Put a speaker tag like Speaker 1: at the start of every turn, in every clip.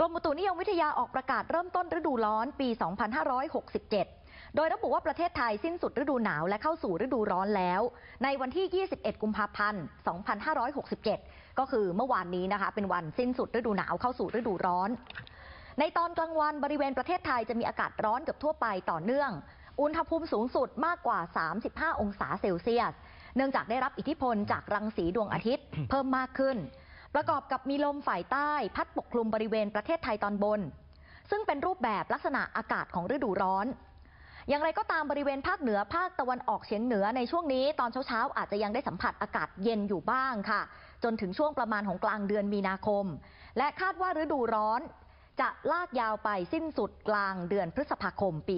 Speaker 1: รมอุตุนิยมวิทยาออกประกาศเริ่มต้นฤดูร้อนปี 2567 โดยระบุว่าประเทศไทยสิ้นสุดฤดูหนาวและเข้าสู่ฤดูร้อนแล้วในวันที่ 21 กุมภาพันธ์ 2567 ก็คือเมื่อวานนี้นะคะเป็นวันสิ้นสุดฤดูหนาวเข้าสู่ฤดูร้อน ในตอนกลางวันบริเวณประเทศไทยจะมีอากาศร้อนเกือบทั่วไปต่อเนื่องอุณหภูมิสูงสุดมากกว่า 35 องศาเซลเซียสเนื่องจากได้รับอิทธิพลจากรังสีดวงอาทิตย์เพิ่มมากขึ้นประกอบกับมีลมฝ่ายใต้พัดปกคลุมบริเวณประเทศไทยตอนบนซึ่งเป็นรูปแบบลักษณะอากาศของฤดูร้อนอย่างไรก็ตามบริเวณภาคเหนือภาคตะวันออกเฉียงเหนือในช่วงนี้ตอนเช้าๆอาจจะยังได้สัมผัสอากาศเย็นอยู่บ้างค่ะจนถึงช่วงประมาณของกลางเดือนมีนาคมและคาดว่าฤดูร้อนจะลากยาวไปสิ้นสุดกลางเดือนพฤษภาคมปี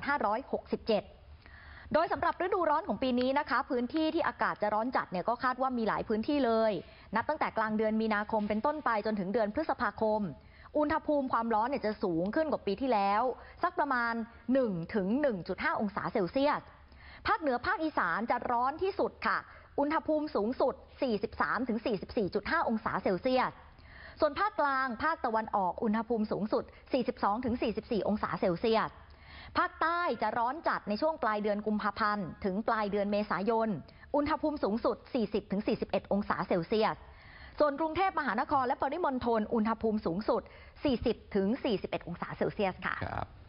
Speaker 1: 2567 โดยสำหรับฤดูร้อนของปีนี้นะคะพื้นที่ที่อากาศจะร้อนจัดเนี่ยก็คาดว่ามีหลายพื้นที่เลยนับตั้งแต่กลางเดือนมีนาคมเป็นต้นไปจนถึงเดือนพฤษภาคมอุณหภูมิความร้อนเนี่ยจะสูงขึ้นกว่าปีที่แล้วสักประมาณ 1-1.5 องศาเซลเซียสภาคเหนือภาคอีสานจะร้อนที่สุดค่ะอุณหภูมิสูงสุด 43-44.5 องศาเซลเซียสส่วนภาคกลางภาคตะวันออกอุณหภูมิสูงสุด 42-44 องศาเซลเซียสภาคใต้จะร้อนจัดในช่วงปลายเดือนกุมภาพันธ์ถึงปลายเดือนเมษายนอุณหภูมิสูงสุด 40-41 องศาเซลเซียสส่วนกรุงเทพมหานครและปริมณฑลอุณหภูมิสูงสุด 40-41 องศาเซลเซียสค่ะ